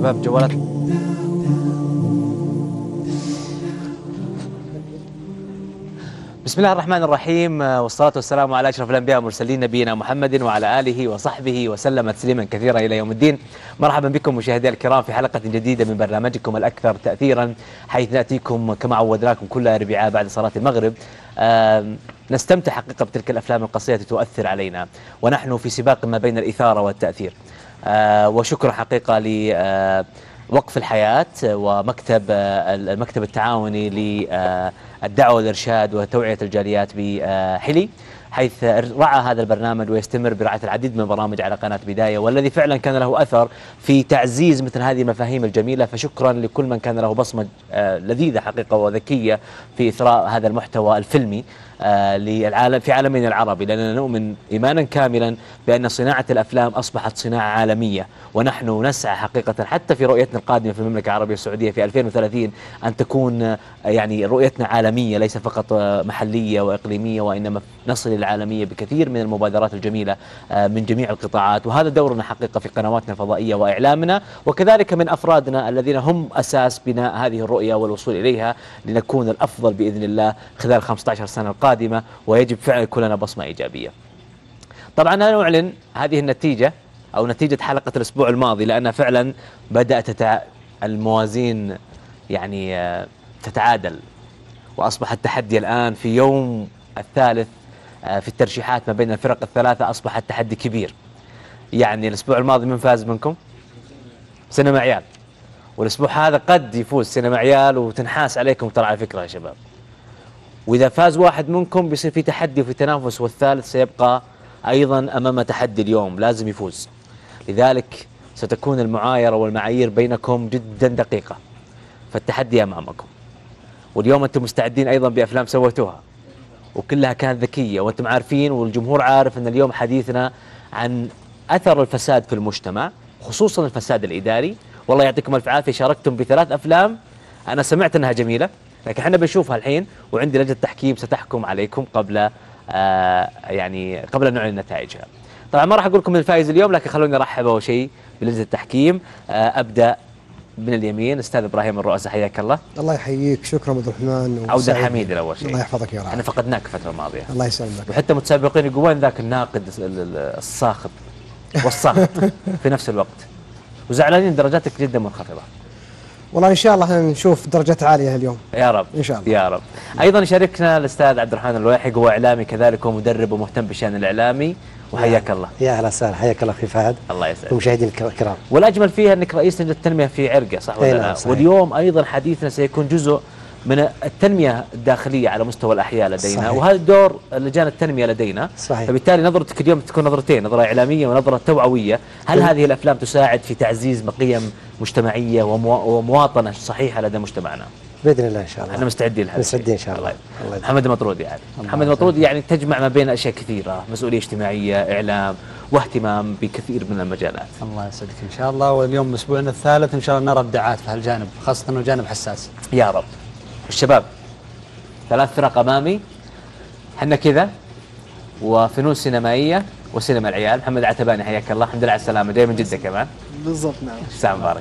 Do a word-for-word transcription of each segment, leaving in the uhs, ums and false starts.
شباب جوالات. بسم الله الرحمن الرحيم، والصلاة والسلام على أشرف الأنبياء والمرسلين نبينا محمد وعلى آله وصحبه وسلم تسليما كثيرا إلى يوم الدين. مرحبا بكم مشاهدي الكرام في حلقة جديدة من برنامجكم الأكثر تأثيرا، حيث نأتيكم كما عودناكم كل أربعاء بعد صلاة المغرب. آه نستمتع حقيقة بتلك الأفلام القصيرة التي تؤثر علينا، ونحن في سباق ما بين الإثارة والتأثير. آه وشكرا حقيقة ل آه وقف الحياة ومكتب المكتب التعاوني للدعوة والإرشاد وتوعية الجاليات بحلي، حيث رعى هذا البرنامج ويستمر برعاية العديد من البرامج على قناة بداية، والذي فعلا كان له أثر في تعزيز مثل هذه المفاهيم الجميلة. فشكرا لكل من كان له بصمة لذيذة حقيقة وذكية في إثراء هذا المحتوى الفيلمي للعالم في عالمنا العربي، لأننا نؤمن إيمانا كاملا بأن صناعة الأفلام أصبحت صناعة عالمية، ونحن نسعى حقيقة حتى في رؤيتنا القادمة في المملكة العربية السعودية في ألفين وثلاثين أن تكون يعني رؤيتنا عالمية ليس فقط محلية وإقليمية، وإنما نصل العالمية بكثير من المبادرات الجميلة من جميع القطاعات. وهذا دورنا حقيقة في قنواتنا الفضائية وإعلامنا، وكذلك من أفرادنا الذين هم أساس بناء هذه الرؤية والوصول إليها لنكون الأفضل بإذن الله خلال خمسة عشر سنة القادمة، ويجب فعلا يكون لنا بصمة إيجابية. طبعا أنا أعلن هذه النتيجة أو نتيجة حلقة الأسبوع الماضي، لأن فعلا بدأت تتع... الموازين يعني تتعادل، وأصبح التحدي الآن في يوم الثالث في الترشيحات ما بين الفرق الثلاثة أصبح التحدي كبير. يعني الأسبوع الماضي من فاز منكم؟ سينما عيال. والأسبوع هذا قد يفوز سينما عيال وتنحاس عليكم ترى على فكرة يا شباب. وإذا فاز واحد منكم بيصير في تحدي وفي تنافس، والثالث سيبقى أيضا أمام تحدي اليوم لازم يفوز. لذلك ستكون المعايرة والمعايير بينكم جدا دقيقة، فالتحدي أمامكم. واليوم أنتم مستعدين أيضا بأفلام سويتوها وكلها كانت ذكية، وأنتم عارفين والجمهور عارف أن اليوم حديثنا عن أثر الفساد في المجتمع، خصوصا الفساد الإداري. والله يعطيكم الف عافية، شاركتم بثلاث أفلام أنا سمعت أنها جميلة، لكن احنا بنشوفها الحين، وعندي لجنة تحكيم ستحكم عليكم قبل آه يعني قبل أن نعلن نتائجها. طبعا ما راح أقول لكم الفائز اليوم، لكن خلوني أرحب أول شيء بلجنة التحكيم. آه أبدأ من اليمين، أستاذ إبراهيم الرؤساء، حياك الله. الله يحييك، شكرا عبد الرحمن. عودا حميدا أول شيء. الله يحفظك يا رب. احنا فقدناك الفترة الماضية. الله يسلمك. وحتى متسابقين يقولون وين ذاك الناقد الصاخب والصاخب في نفس الوقت، وزعلانين درجاتك جدا منخفضة. والله ان شاء الله نشوف درجات عاليه اليوم يا رب ان شاء الله يا رب. ايضا يشاركنا الاستاذ عبد الرحمن الواحق، هو اعلامي كذلك ومدرب ومهتم بالشان الاعلامي، وحياك الله. يا اهلا وسهلا، حياك الله اخي فهد. الله يسعدك. ومشاهدينا الكرام. والاجمل فيها انك رئيس لجنه التنميه في عرقه، صح ولا لا؟ واليوم ايضا حديثنا سيكون جزء من التنميه الداخليه على مستوى الاحياء لدينا، صحيح. وهذا دور لجان التنميه لدينا، صحيح. فبالتالي نظرتك اليوم تكون نظرتين، نظره اعلاميه ونظره توعويه. هل م. هذه الافلام تساعد في تعزيز قيم مجتمعيه ومواطنه صحيحه لدى مجتمعنا؟ باذن الله ان شاء الله. احنا مستعدين لهذا. مستعدين ان شاء الله. الله محمد المطرودي يعني. محمد المطرودي يعني تجمع ما بين اشياء كثيره، مسؤوليه اجتماعيه، اعلام، واهتمام بكثير من المجالات. الله يسعدك ان شاء الله. واليوم اسبوعنا الثالث ان شاء الله نرى ابداعات في هالجانب، خاصه انه جانب حساس. يا رب. الشباب ثلاث فرق امامي، احنا كذا وفنون سينمائيه وسينما العيال. محمد عتباني حياك الله، الحمد لله على السلامه، جاي من جده كمان. بالضبط نعم. سلام مبارك.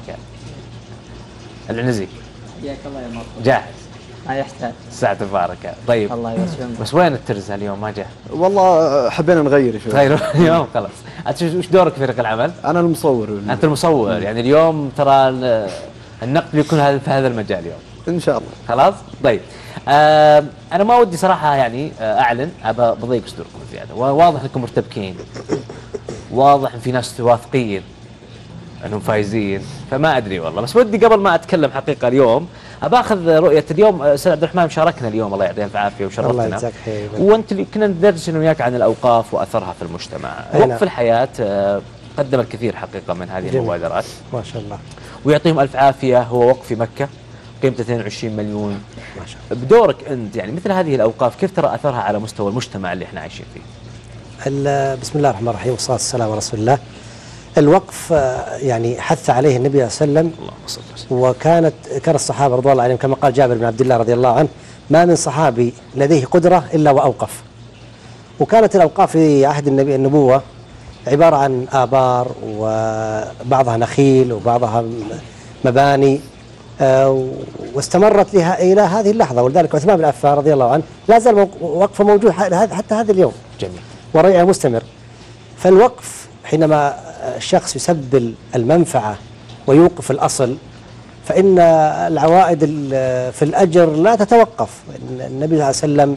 العنزي حياك الله يا مرحبا. جاهز؟ ما يحتاج. ساعة مباركة. طيب الله يسلمك. بس وين الترز اليوم ما جاء؟ والله حبينا نغير شوي. غيروا اليوم خلاص. وش دورك في فريق العمل؟ انا المصور. انت المصور. يعني اليوم ترى النقد بيكون هذا في هذا المجال اليوم ان شاء الله. خلاص. طيب آه انا ما ودي صراحه يعني آه اعلن، ابى بضيق صدوركم زياده، واضح انكم مرتبكين، واضح ان في ناس واثقين انهم فايزين، فما ادري والله. بس ودي قبل ما اتكلم حقيقه اليوم اباخذ رؤيه اليوم. استاذ عبد الرحمن شاركنا اليوم، الله يعطيه الف عافيه وشرفتنا. الله يجزاك خير. وانت كنا ندردش انا وياك عن الاوقاف واثرها في المجتمع. وقف الحياه آه قدم الكثير حقيقه من هذه المبادرات ما شاء الله، ويعطيهم الف عافيه. هو وقف في مكه قيمته اثنين وعشرين مليون ما شاء الله. بدورك انت يعني مثل هذه الاوقاف كيف ترى اثرها على مستوى المجتمع اللي احنا عايشين فيه؟ بسم الله الرحمن الرحيم، والصلاه والسلام على رسول الله. الوقف يعني حث عليه النبي صلى الله عليه وسلم، اللهم صل وسلم. وكانت كان الصحابه رضوان الله عليهم كما قال جابر بن عبد الله رضي الله عنه: ما من صحابي لديه قدره الا واوقف. وكانت الاوقاف في عهد النبي النبوه عباره عن ابار، وبعضها نخيل وبعضها مباني، آه واستمرت لها إلى هذه اللحظة. ولذلك عثمان بن عفان رضي الله عنه لا زال وقفه موجود حتى هذا اليوم. جميل. وريعه مستمر. فالوقف حينما الشخص يسبل المنفعة ويوقف الأصل فإن العوائد في الأجر لا تتوقف. النبي صلى الله عليه وسلم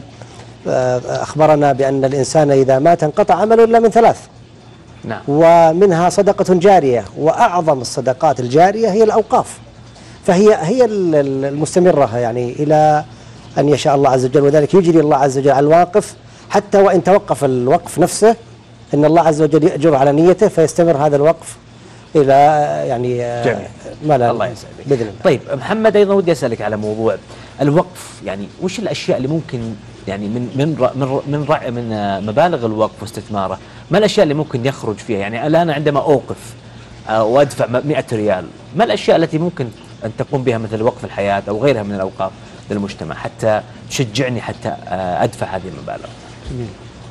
أخبرنا بأن الإنسان إذا مات انقطع عمله إلا من ثلاث. نعم. ومنها صدقة جارية، وأعظم الصدقات الجارية هي الأوقاف، فهي هي المستمرة يعني إلى أن يشاء الله عز وجل. وذلك يجري الله عز وجل على الواقف حتى وإن توقف الوقف نفسه، إن الله عز وجل يأجر على نيته فيستمر هذا الوقف إلى يعني جميل. ما لا الله يسعدك بإذن الله. طيب محمد، أيضا ودي أسألك على موضوع الوقف، يعني وش الأشياء اللي ممكن يعني من من من من, رع من مبالغ الوقف واستثماره، ما الأشياء اللي ممكن يخرج فيها؟ يعني الآن عندما أوقف وأدفع مئة ريال، ما الأشياء التي ممكن أن تقوم بها مثل وقف الحياة أو غيرها من الأوقاف للمجتمع حتى تشجعني حتى أدفع هذه المبالغ؟ جميل.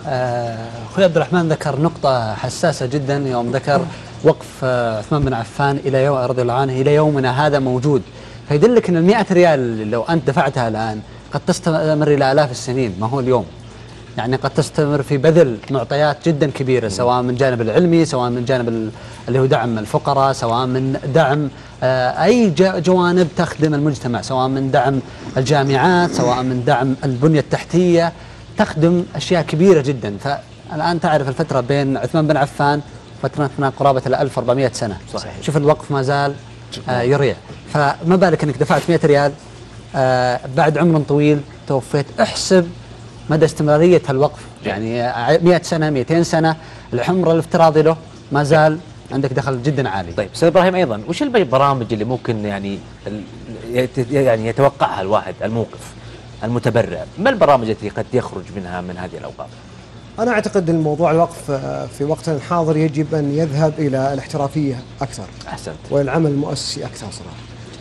أخوي عبد الرحمن ذكر نقطة حساسة جدا يوم ذكر وقف عثمان بن عفان إلى يوم رضي الله عنه إلى يومنا هذا موجود، فيدلك أن المئة ريال لو أنت دفعتها الآن قد تستمر إلى آلاف السنين، ما هو اليوم. يعني قد تستمر في بذل معطيات جدا كبيرة، سواء من جانب العلمي، سواء من جانب اللي هو دعم الفقراء، سواء من دعم أي جوانب تخدم المجتمع، سواء من دعم الجامعات، سواء من دعم البنية التحتية، تخدم أشياء كبيرة جدا. فالآن تعرف الفترة بين عثمان بن عفان فترتنا قرابة ال ألف وأربعمئة سنة. صحيح. شوف الوقف ما زال آه يريع، فما بالك أنك دفعت مئة ريال آه بعد عمر طويل توفيت. احسب مدى استمرارية هالوقف، يعني مئة سنة مئتين سنة العمر الافتراضي له ما زال عندك دخل جدا عالي. طيب استاذ ابراهيم، ايضا وش البرامج اللي ممكن يعني يعني يتوقعها الواحد الموقف المتبرع؟ ما البرامج التي قد يخرج منها من هذه الاوقاف؟ أنا أعتقد أن موضوع الوقف في وقتنا الحاضر يجب أن يذهب إلى الاحترافية أكثر. أحسنت. والعمل المؤسسي أكثر صراحة.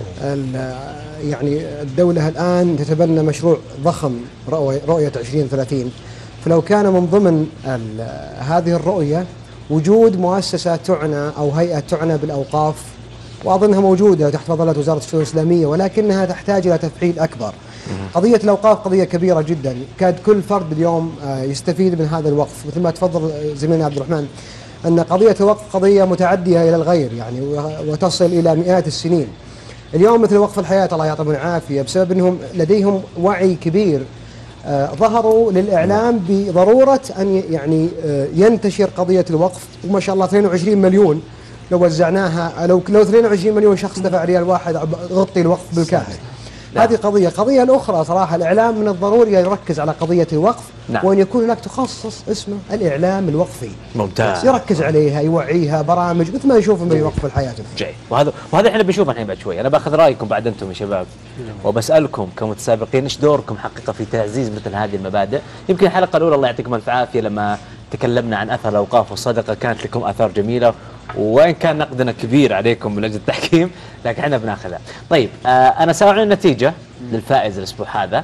يعني الدولة الآن تتبنى مشروع ضخم رؤية عشرين ثلاثين، فلو كان من ضمن هذه الرؤية وجود مؤسسة تعنى أو هيئة تعنى بالأوقاف، وأظنها موجودة تحت مظلة وزارة الشؤون الإسلامية، ولكنها تحتاج إلى تفعيل أكبر. قضية الأوقاف قضية كبيرة جدا، كاد كل فرد اليوم يستفيد من هذا الوقف، مثل ما تفضل زميلنا عبد الرحمن أن قضية الوقف قضية متعدية إلى الغير يعني وتصل إلى مئات السنين. اليوم مثل وقف الحياة الله يعطيهم العافية بسبب أنهم لديهم وعي كبير، آه ظهروا للإعلام بضرورة أن يعني آه ينتشر قضية الوقف، وما شاء الله اثنين وعشرين مليون لو وزعناها، لو لو اثنين وعشرين مليون شخص دفع ريال واحد غطي الوقف بالكامل. هذه قضية. قضية الأخرى صراحة الإعلام من الضروري يركز على قضية الوقف. نعم. وأن يكون هناك تخصص اسمه الإعلام الوقفي. ممتاز. يركز عليها، يوعيها، برامج مثل ما نشوف من وقف الحياة. جيد. وهذا وهذا احنا بنشوفه الحين بعد شوي. أنا باخذ رأيكم بعد أنتم يا شباب، وبسألكم كمتسابقين إيش دوركم حقيقة في تعزيز مثل هذه المبادئ. يمكن الحلقة الأولى الله يعطيكم الف عافية لما تكلمنا عن أثر الأوقاف والصدقة كانت لكم آثار جميلة، وإن كان نقدنا كبير عليكم من أجل التحكيم لكن احنا بناخذها. طيب آه أنا سأعلن النتيجة للفائز الأسبوع هذا،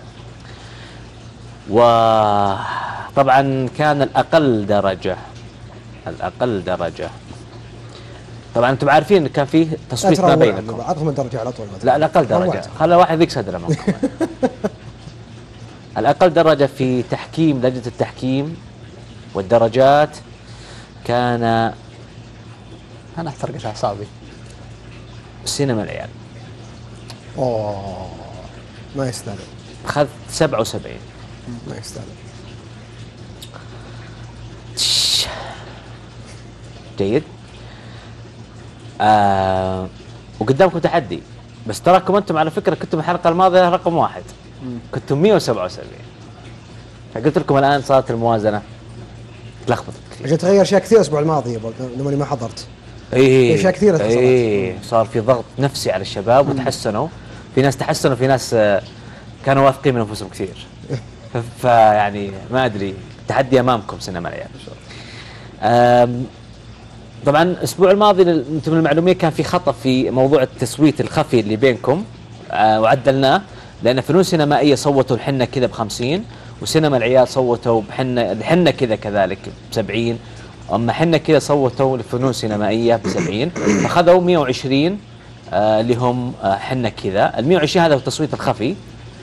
وطبعا كان الأقل درجة الأقل درجة طبعا أنتم عارفين كان فيه تصويت ما بينكم. أعطهم الدرجة على طول. لا الأقل درجة، خلى واحد ذيك صدره منكم. الأقل درجة في تحكيم لجنة التحكيم والدرجات كان أنا احترقت أعصابي. سينما العيال. أوه ما يستاهل. أخذ سبعة وسبعين. ما يستاهل. جيد. آه وقدامكم تحدي، بس تراكم أنتم على فكرة كنتم الحلقة الماضية رقم واحد، كنتم مئة وسبعة وسبعين، فقلت لكم الآن صارت الموازنة تلخبطت كثير. عشان تغير أشياء كثير الأسبوع الماضي لما ما حضرت. ايه اشياء كثيره حصلت. ايه صار في ضغط نفسي على الشباب وتحسنوا، في ناس تحسنوا في ناس كانوا واثقين من انفسهم كثير. فيعني ما ادري، تحدي امامكم سينما العيال. طبعا الاسبوع الماضي انتم المعلوميه كان في خطا في موضوع التسويت الخفي اللي بينكم، وعدلناه لان فنون سينمائيه صوتوا الحنه كذا بخمسين، وسينما العيال صوتوا بحنه الحنه كذا كذلك بسبعين، اما حنا كذا صوتوا لفنون سينمائيه بسبعين، فاخذوا مئة وعشرين آه اللي هم آه حنا كذا. ال مئة وعشرين هذا هو التصويت الخفي،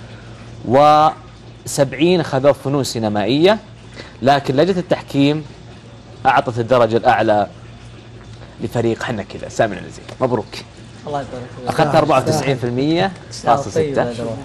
وسبعين أخذوه فنون سينمائية، لكن لجنة التحكيم أعطت الدرجة الأعلى لفريق حنا كذا. سامي العزيز مبروك، الله يبارك فيك. أخذت أربعة وتسعين بالمئة فاصل ستة،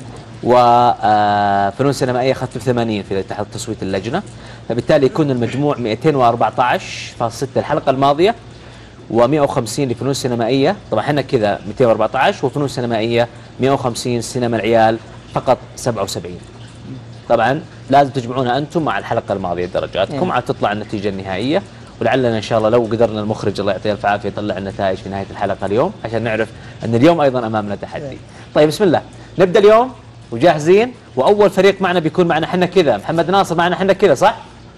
وفنون سينمائية أخذت ثمانين في تحت تصويت اللجنة، فبالتالي يكون المجموع مئتين وأربعة عشر فاصل ستة الحلقة الماضية، ومئة وخمسين لفنون سينمائية. طبعا احنا كذا مئتين وأربعة عشر، وفنون سينمائية مئة وخمسين، سينما العيال فقط سبعة وسبعين. طبعا لازم تجمعونها أنتم مع الحلقة الماضية درجاتكم عاد تطلع النتيجة النهائية، ولعلنا إن شاء الله لو قدرنا المخرج الله يعطيه الف عافية يطلع النتائج في نهاية الحلقة اليوم عشان نعرف أن اليوم أيضا أمامنا تحدي. طيب بسم الله نبدأ اليوم وجاهزين، وأول فريق معنا بيكون معنا حنا كذا. محمد ناصر معنا حنا كذا صح؟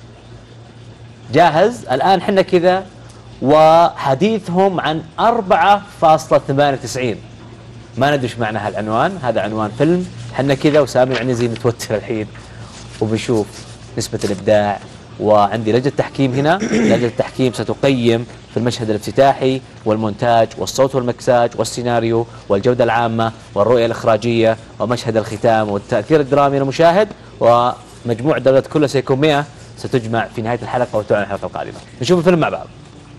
جاهز؟ الآن حنا كذا وحديثهم عن أربعة فاصلة ثمانية وتسعين. ما ندري ايش معنى هالعنوان، هذا عنوان فيلم حنا كذا، وسامي العنزي متوتر الحين وبنشوف نسبة الإبداع. وعندي لجنة تحكيم هنا، لجنة التحكيم ستقيم في المشهد الافتتاحي والمونتاج والصوت والمكساج والسيناريو والجودة العامة والرؤية الإخراجية ومشهد الختام والتأثير الدرامي للمشاهد، ومجموع الدرجات كلها سيكون مئة، ستجمع في نهاية الحلقة وتعلن الحلقة القادمة. نشوف الفيلم مع بعض.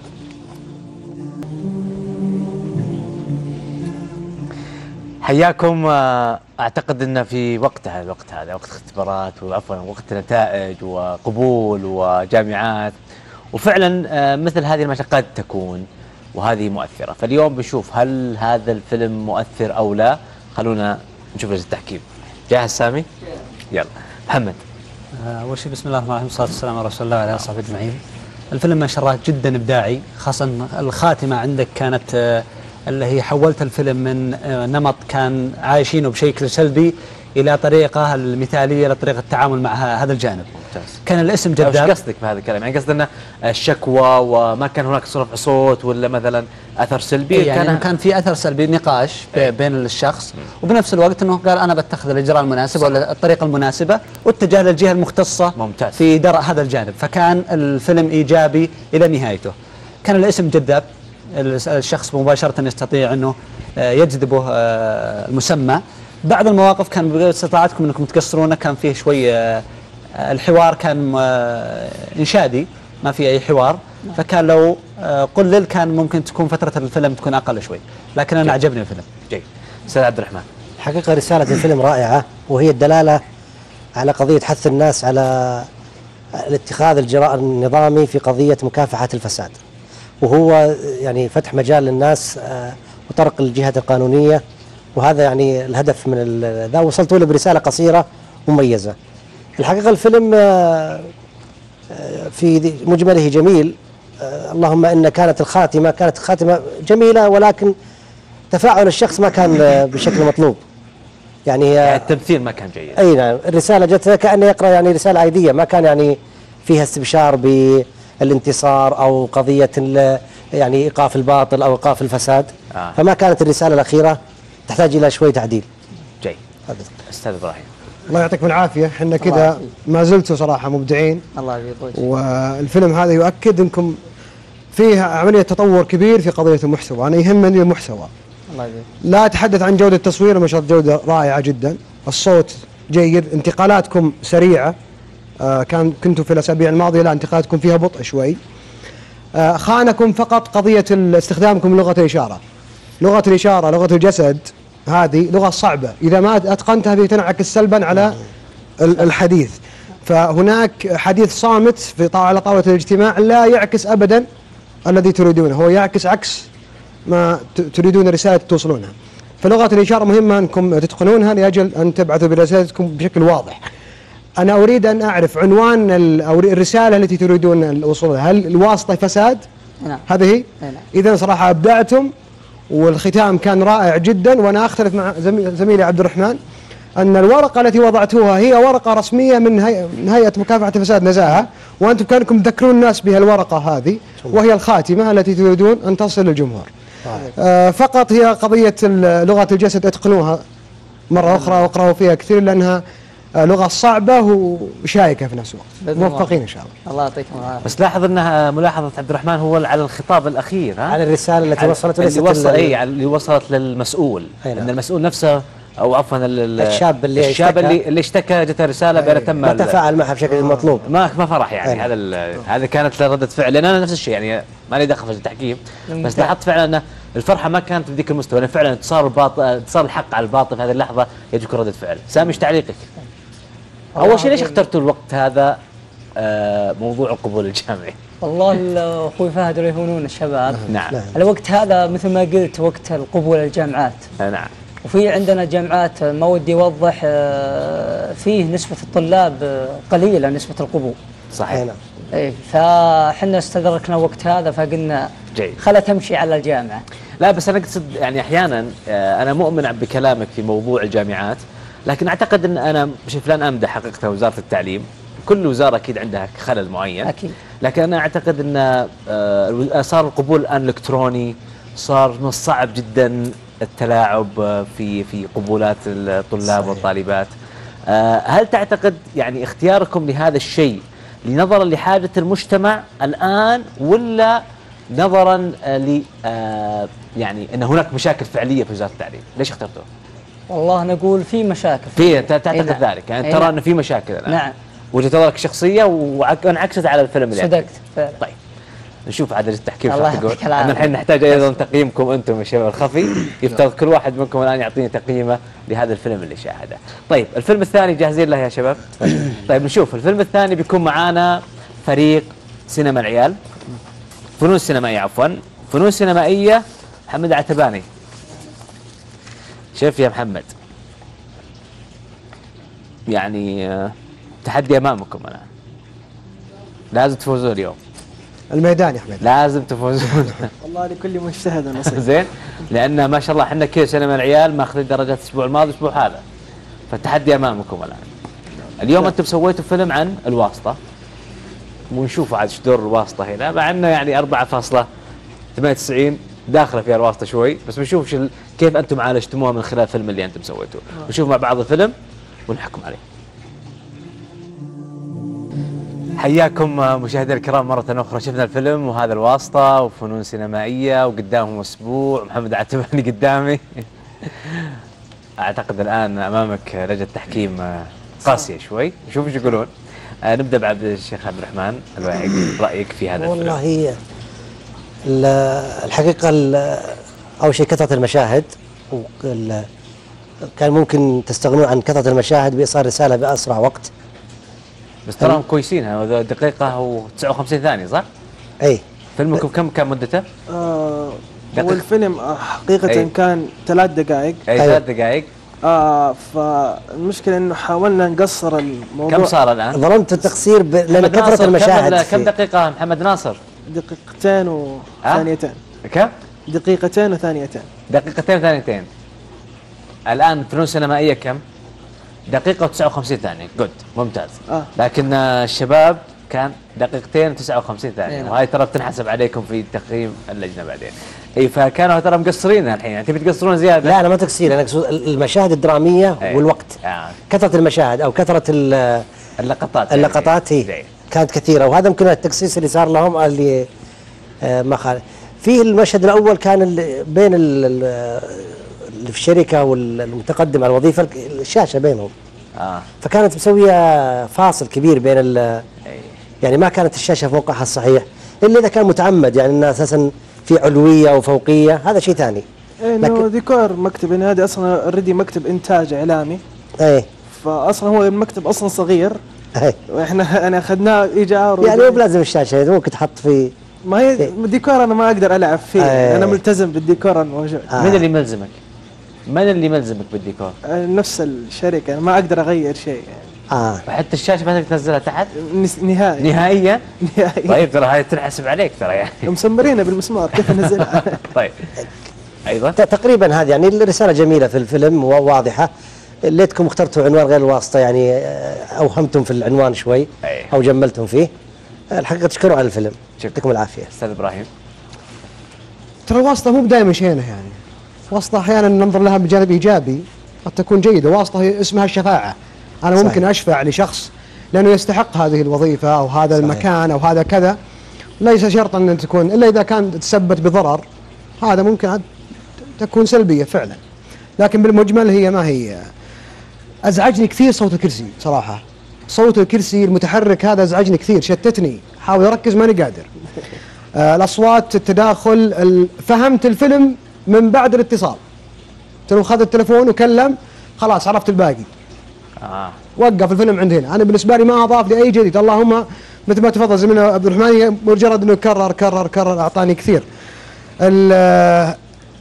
حياكم. اعتقد ان في وقتها الوقت هذا وقت اختبارات وعفوا وقت نتائج وقبول وجامعات، وفعلا مثل هذه المشقات تكون وهذه مؤثره. فاليوم بنشوف هل هذا الفيلم مؤثر او لا. خلونا نشوف لجنة التحكيم. جاهز سامي؟ يلا محمد. اول شيء بسم الله الرحمن الرحيم، والصلاه والسلام على رسول الله وعلى اله وصحبه اجمعين. الفيلم ما شاء الله جدا ابداعي، خاصه الخاتمه عندك كانت اللي هي حولت الفيلم من نمط كان عايشينه بشكل سلبي الى طريقه المثاليه لطريقه التعامل مع هذا الجانب. ممتاز. كان الاسم جذاب. ايش قصدك بهذا الكلام؟ يعني قصدنا الشكوى وما كان هناك صرف صوت ولا مثلا اثر سلبي؟ يعني كان كان في اثر سلبي، نقاش بين الشخص، وبنفس الوقت انه قال انا بتخذ الاجراء المناسب ولا الطريقه المناسبه، واتجه للجهه المختصه. ممتاز. في درء هذا الجانب، فكان الفيلم ايجابي الى نهايته. كان الاسم جذاب، الشخص مباشرة يستطيع أنه يجذبه المسمى. بعض المواقف كان باستطاعتكم أنكم تقصرونه، كان فيه شوي الحوار كان إنشادي، ما في أي حوار، فكان لو قلل كان ممكن تكون فترة الفيلم تكون أقل شوي، لكن أنا عجبني الفيلم. جيد. أستاذ عبد الرحمن. حقيقة رسالة الفيلم رائعة، وهي الدلالة على قضية حث الناس على الاتخاذ الجراء النظامي في قضية مكافحة الفساد، وهو يعني فتح مجال للناس وطرق الجهات القانونية، وهذا يعني الهدف من ذا. وصلتوا له برسالة قصيرة مميزة. الحقيقة الفيلم في مجمله جميل، اللهم إن كانت الخاتمة كانت خاتمة جميلة، ولكن تفاعل الشخص ما كان بشكل مطلوب. يعني, يعني التمثيل ما كان جيد. أي نعم، الرسالة جت كأنه يقرأ يعني رسالة عادية، ما كان يعني فيها استبشار بالانتصار أو قضية يعني إيقاف الباطل أو إيقاف الفساد. آه. فما كانت الرسالة الأخيرة تحتاج إلى شوي تعديل. جيد. أستاذ إبراهيم. الله يعطيكم العافية. احنا كذا ما زلتوا صراحة مبدعين. الله يبارك. والفيلم هذا يؤكد انكم فيه عملية تطور كبير في قضية المحتوى. أنا يهمني المحتوى. الله يبارك. لا أتحدث عن جودة التصوير، ما شاء الله جودة رائعة جدا، الصوت جيد، انتقالاتكم سريعة. آه كان كنتوا في الأسابيع الماضية لا انتقالاتكم فيها بطء شوي. آه خانكم فقط قضية استخدامكم لغة الإشارة. لغة الإشارة، لغة الجسد، هذه لغة صعبة، إذا ما أتقنتها بتنعكس سلبا على الحديث. فهناك حديث صامت في طاولة على طاولة الاجتماع لا يعكس أبدا الذي تريدونه، هو يعكس عكس ما تريدون الرسالة توصلونها. فلغة الإشارة مهمة أنكم تتقنونها لأجل أن تبعثوا برسالتكم بشكل واضح. أنا أريد أن أعرف عنوان أو الرسالة التي تريدون الوصول لها، هل الواسطة فساد؟ نعم. هذه هي؟ نعم. إذا صراحة أبدعتم والختام كان رائع جدا. وأنا أختلف مع زميلي عبد الرحمن أن الورقة التي وضعتوها هي ورقة رسمية من هيئة مكافحة الفساد نزاهة، وأنتم كانكم تذكرون الناس بها الورقة هذه، وهي الخاتمة التي تريدون أن تصل للجمهور. آه فقط هي قضية لغة الجسد اتقنوها مرة أخرى واقرأوا فيها كثير، لأنها آه، لغة صعبة وشائكة في نفس الوقت. بإذن الله. موفقين إن شاء الله. الله يعطيكم العافيه. بس لاحظ انها ملاحظه عبد الرحمن هو على الخطاب الاخير، ها؟ على الرسالة التي على- وصلت اللي وليست وصل ال- اي على- اللي وصلت للمسؤول، أي نعم. ان المسؤول نفسه او عفوا ال- ال- الشاب اللي الشاب اشتكى. اللي اللي اشتكى جته رساله بان تم ما ال- تفاعل معها بشكل المطلوب. ما ما فرح يعني. أي. هذا ال- هذا كانت رده فعل، لان انا نفس الشيء يعني ما لي دخل في التحكيم، بس ممتاز. لاحظت فعلا ان الفرحه ما كانت بذيك المستوى، لان فعلا انتصار الباطل، انتصار الحق على الباطل في هذه اللحظه يجب يكون رده فعل. سامي ايش تعليقك؟ اول شيء ليش اخترتوا الوقت هذا آه، موضوع القبول الجامعي؟ والله ال- اخوي فهد يهونون الشباب. نعم. نعم. الوقت هذا مثل ما قلت وقت القبول الجامعات، آه، نعم. وفي عندنا جامعات ما ودي اوضح آه، فيه نسبه الطلاب آه، قليله نسبه القبول. أي صحيح. نعم. اي فاحنا استدركنا وقت هذا فقلنا جيد. خلها تمشي على الجامعه. لا بس انا اقصد يعني احيانا آه، انا مؤمن بكلامك في موضوع الجامعات، لكن اعتقد ان انا مش فلان امدح حقيقه وزاره التعليم، كل وزاره اكيد عندها خلل معين. اكيد. لكن انا اعتقد ان آه، صار القبول الان الكتروني، صار من الصعب جدا التلاعب آه، في في قبولات الطلاب صحيح. والطالبات. آه، هل تعتقد يعني اختياركم لهذا الشيء لنظرا لحاجه المجتمع الان، ولا نظرا آه، ل آه، يعني ان هناك مشاكل فعليه في وزاره التعليم؟ ليش اخترتوه؟ والله نقول في مشاكل. في تعتقد إي نعم. ذلك يعني إي ترى نعم. انه في مشاكل الان؟ نعم. وجهه نظرك الشخصيه وانعكست على الفيلم اللي صدقت فعلا. طيب نشوف عاد التحكيم الله شو تقول. يعطيك العافية. احنا الحين نحتاج ايضا تقييمكم انتم يا شباب الخفي، يفترض كل واحد منكم الان يعطيني تقييمه لهذا الفيلم اللي شاهده. طيب الفيلم الثاني جاهزين له يا شباب؟ طيب نشوف الفيلم الثاني بيكون معانا فريق سينما العيال، فنون سينمائيه عفوا، فنون سينمائيه محمد عتباني. شوف يا محمد، يعني آه، تحدي امامكم الان، لازم تفوزون اليوم، الميدان يا حميد. لازم تفوزون. والله لكل مجتهد نصيب. زين، لان ما شاء الله احنا كذا سينما العيال ماخذين درجات الاسبوع الماضي الاسبوع هذا، فالتحدي امامكم الان. اليوم انتم سويتوا فيلم عن الواسطه، ونشوف عاد ايش دور الواسطه هنا، مع انه يعني أربعة فاصلة ثمانية وتسعين داخله فيها الواسطه شوي، بس بنشوف شل كيف انتم عالجتموها من خلال الفيلم اللي انتم سويتوه. نشوف مع بعض الفيلم ونحكم عليه. حياكم مشاهدينا الكرام مرة أخرى. شفنا الفيلم وهذا الواسطة وفنون سينمائية وقدامهم أسبوع، محمد عتباني قدامي. أعتقد الآن أمامك لجنة تحكيم قاسية شوي، نشوف ايش يقولون. آه نبدأ بعبد الشيخ عبد الرحمن الواعي، رأيك في هذا الفيلم؟ والله هي ال- الحقيقة ال- أول شيء كثرة المشاهد، وال- كان ممكن تستغنون عن كثرة المشاهد بإيصال رسالة بأسرع وقت. بس تراهم كويسين، هذا دقيقة وتسعة وخمسين ثانية صح؟ أي فيلمكم كم كان مدته؟ آه دقيقة. هو الفيلم آه، حقيقة أي. كان ثلاث دقائق. أي أيوة. ثلاث دقائق. آه فالمشكلة انه حاولنا نقصر الموضوع. كم صار الآن؟ ظلمت التقصير ب- لأن محمد ناصر، كثرة المشاهد كم, فيه. كم دقيقة محمد ناصر؟ دقيقتين وثانيتين. كم؟ دقيقتين وثانيتين. دقيقتين وثانيتين. الآن فنون سينمائية كم؟ دقيقة وتسعة وخمسين ثانية، جود ممتاز. آه. لكن آه، الشباب كان دقيقتين وتسعة وخمسين ثانية، نعم. وهاي ترى بتنحسب عليكم في تقييم اللجنة بعدين. اي فكانوا ترى مقصرين الحين، يعني تبي تقصرون زيادة؟ لا أنا ما تقصير، أنا أقصد المشاهد الدرامية أي. والوقت. آه. كثرة المشاهد أو كثرة ال- اللقطات اللقطات هي زين. كانت كثيرة، وهذا يمكن التقصيص اللي صار لهم اللي آه، ما خالف. فيه المشهد الأول كان ال- بين ال- ال- اللي في الشركة والمتقدم على الوظيفة الشاشة بينهم، اه فكانت مسوية فاصل كبير بين ال- اي يعني ما كانت الشاشة في موقعها الصحيح إلا إذا كان متعمد، يعني أنها أساسا في علوية وفوقية، هذا شيء ثاني. إيه، انه لكن- ديكور مكتب، يعني هذا اصلا اوريدي مكتب انتاج اعلامي، ايه فاصلا هو المكتب اصلا صغير، ايه واحنا يعني اخذناه ايجار. يعني مو بلازم الشاشة، ممكن تحط في ما هي إيه. ديكور انا ما اقدر العب فيه، إيه. انا ملتزم بالديكور الموجود. آه. من اللي ملزمك؟ من اللي ملزمك بالديكور؟ آه، نفس الشركه، أنا ما اقدر اغير شيء يعني. اه وحتى الشاشة ما تقدر تنزلها تحت؟ نس- نهائي نهائيا؟ نهائي. طيب ترى هاي تنحسب عليك ترى يعني. مسمرينه بالمسمار كيف انزلها؟ طيب ايضا ت- تقريبا هذه يعني الرسالة جميلة في الفيلم وواضحة. ليتكم اخترتوا عنوان غير الواسطة، يعني آه، أوهمتم في العنوان شوي أي. أو جملتم فيه. آه، الحقيقة تشكروا على الفيلم، شكرا. يعطيكم العافية. استاذ ابراهيم. ترى الواسطة مو بدائما شينة يعني، واسطة أحيانا ننظر لها بجانب إيجابي قد تكون جيدة. واسطة هي اسمها الشفاعة، انا صحيح. ممكن اشفع لشخص لانه يستحق هذه الوظيفه او هذا صحيح. المكان او هذا كذا، ليس شرطا ان تكون الا اذا كان تسبت بضرر، هذا ممكن تكون سلبيه فعلا. لكن بالمجمل هي ما هي. ازعجني كثير صوت الكرسي صراحه، صوت الكرسي المتحرك هذا ازعجني كثير، شتتني، حاول اركز ماني قادر. آه الاصوات، التداخل، ال- فهمت الفيلم من بعد الاتصال. لو خذ التليفون وكلم خلاص عرفت الباقي. آه. وقف الفيلم عند هنا. انا بالنسبه لي ما اضاف لي اي جديد، اللهم مثل ما تفضل زميلنا عبد الرحمن مجرد انه كرر كرر كرر اعطاني كثير. ال-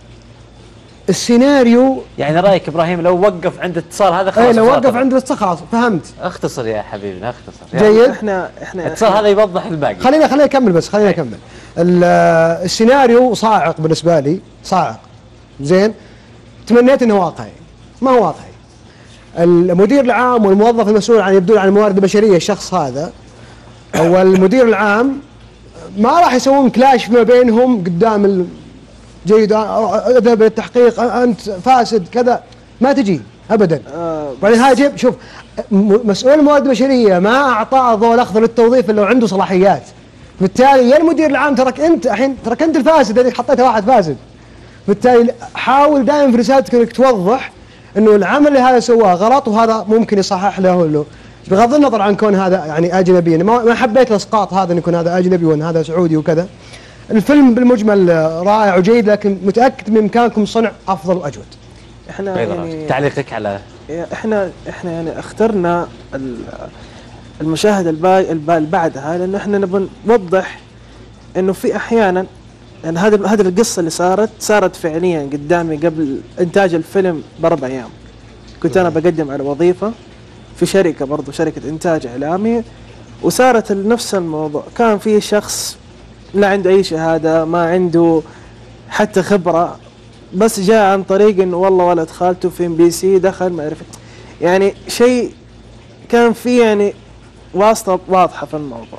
السيناريو يعني رايك ابراهيم لو وقف عند اتصال هذا خلاص؟ اي لو وصلت. وقف عند الاتصال خلاص فهمت. اختصر يا حبيبنا اختصر. جيد. احنا احنا الاتصال هذا يوضح الباقي. خلينا خلينا نكمل بس خلينا نكمل. ال- السيناريو صاعق بالنسبه لي، صاعق زين. تمنيت انه واقعي، ما هو واقعي. المدير العام والموظف المسؤول عن يبدو عن الموارد البشريه، الشخص هذا او المدير العام ما راح يسوون كلاش فيما بينهم قدام ال... جيد اذهب للتحقيق انت فاسد كذا، ما تجي ابدا. آه بعدين هذا جيب شوف م- مسؤول الموارد البشريه ما اعطاه الضوء الاخضر للتوظيف الا لو عنده صلاحيات. بالتالي يا المدير العام ترك انت الحين ترك انت الفاسد اللي حطيته واحد فاسد. بالتالي حاول دائما في رسالتك انك توضح انه العمل اللي هذا سواه غلط وهذا ممكن يصحح له له بغض النظر عن كون هذا يعني اجنبي. ما ما حبيت الاسقاط هذا ان يكون هذا اجنبي وان هذا سعودي وكذا. الفيلم بالمجمل رائع وجيد، لكن متاكد من امكانكم صنع افضل واجود. احنا يعني تعليقك على احنا احنا يعني اخترنا ال- المشاهد الباقي اللي بعدها لانه احنا نبغى نوضح انه في احيانا يعني هذه هذه القصه اللي صارت صارت فعليا قدامي قبل انتاج الفيلم باربع ايام. كنت انا بقدم على وظيفه في شركه برضو شركه انتاج اعلامي، وصارت نفس الموضوع. كان في شخص لا عنده اي شهاده، ما عنده حتى خبره، بس جاء عن طريق انه والله ولد خالته في ام بي سي دخل ما عرفت، يعني شيء كان في يعني واسطه واضحه في الموضوع.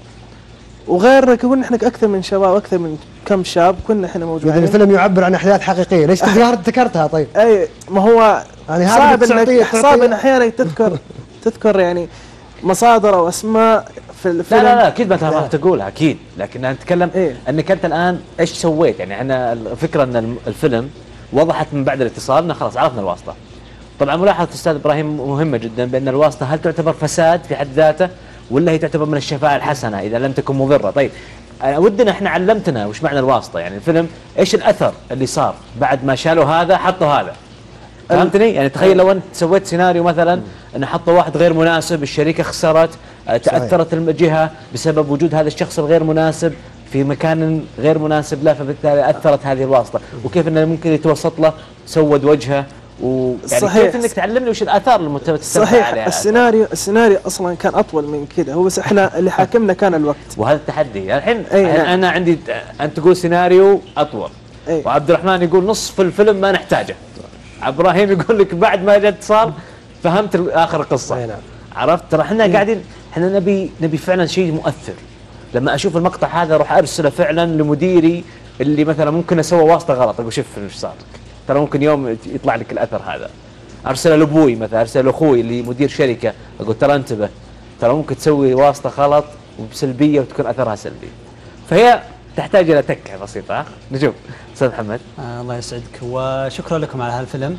وغير كنا احنا اكثر من شباب، اكثر من كم شاب كنا احنا موجودين. يعني الفيلم يعبر عن احداث حقيقيه، ليش تذكرت ذكرتها طيب؟ اي ما هو يعني هذا صعب بتعطيه- انك تعطيه- صعب ان احيانا تذكر تذكر يعني مصادر او اسماء في لا الفيلم. لا لا اكيد ما تبغى تقولها اكيد، لكن انا اتكلم إيه؟ انك انت الان ايش سويت. يعني احنا الفكره ان الم- الفيلم وضحت من بعد الاتصال انه خلاص عرفنا الواسطه. طبعا ملاحظه الاستاذ ابراهيم مهمه جدا بان الواسطه هل تعتبر فساد في حد ذاته ولا هي تعتبر من الشفاعه الحسنه اذا لم تكن مضره. طيب أنا ودنا احنا علمتنا وش معنى الواسطه، يعني الفيلم ايش الاثر اللي صار بعد ما شالوا هذا حطوا هذا. فهمتني؟ يعني تخيل لو انت سويت سيناريو مثلا انه حطوا واحد غير مناسب، الشركه خسرت، آه، تاثرت الجهه بسبب وجود هذا الشخص الغير مناسب في مكان غير مناسب له، فبالتالي اثرت هذه الواسطه، وكيف انه ممكن يتوسط له سود وجهه ويعني صحيح. كيف انك تعلمني وش الاثار المتتبع صحيح. عليها. السيناريو السيناريو اصلا كان اطول من كذا، هو بس احنا اللي حاكمنا كان الوقت. وهذا التحدي الحين. أي الحين نعم. انا عندي انت تقول سيناريو اطول، أي. وعبد الرحمن يقول نصف الفيلم ما نحتاجه، عبد الرحيم يقول لك بعد ما جاء اتصال فهمت اخر القصه. أي نعم. عرفت؟ ترى احنا قاعدين احنا نبي نبي فعلا شيء مؤثر. لما اشوف المقطع هذا اروح ارسله فعلا لمديري اللي مثلا ممكن اسوي واسطه غلط، اقول شوف ايش صار لك، ترى ممكن يوم يطلع لك الاثر هذا. ارسله لابوي مثلا، ارسله لاخوي اللي مدير شركه، اقول ترى انتبه، ترى ممكن تسوي واسطه غلط وبسلبيه وتكون اثرها سلبي. فهي تحتاج الى تكه بسيطه. ها؟ نشوف استاذ محمد. آه الله يسعدك وشكرا لكم على هالفيلم.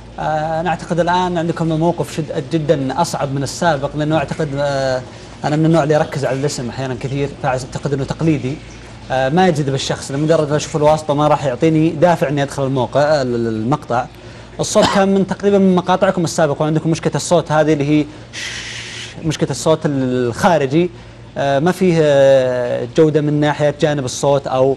آه انا اعتقد الان عندكم موقف شد جدا اصعب من السابق، لانه اعتقد آه انا من النوع اللي يركز على الاسم احيانا كثير، فاعتقد انه تقليدي آه ما يجذب الشخص، لمجرد ما اشوف الواسطه ما راح يعطيني دافع اني ادخل الموقع المقطع. الصوت كان من تقريبا من مقاطعكم السابقه، وعندكم مشكله الصوت هذه اللي هي مشكله الصوت الخارجي، آه ما فيه آه جوده من ناحيه جانب الصوت او